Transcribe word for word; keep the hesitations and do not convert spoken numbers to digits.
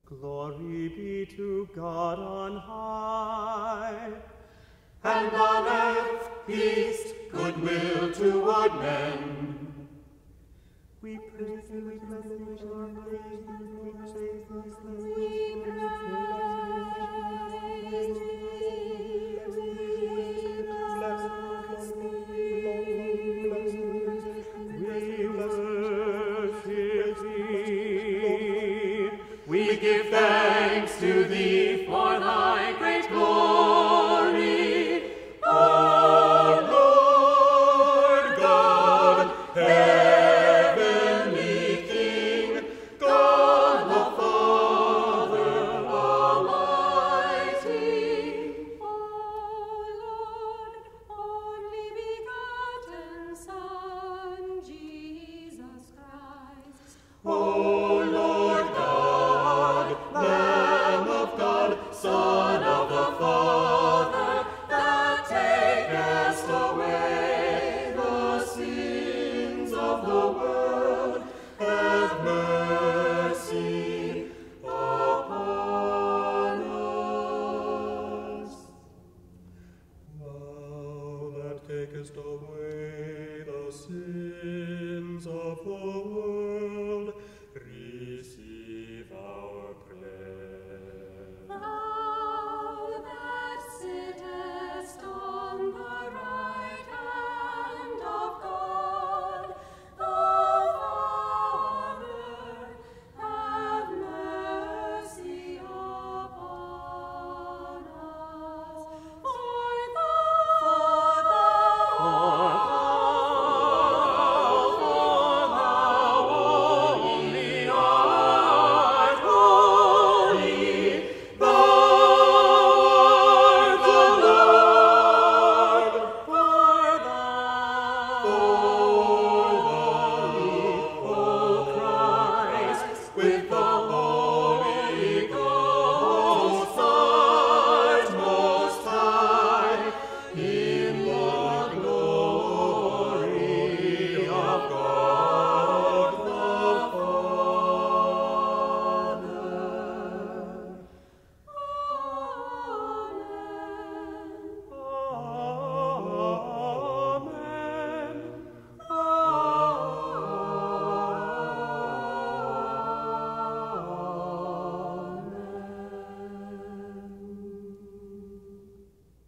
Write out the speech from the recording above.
Glory be to God on high, and on earth peace, goodwill toward men. We praise thee, we bless thee, we glorify thee, we praise thee, we bless thee, we We give thanks.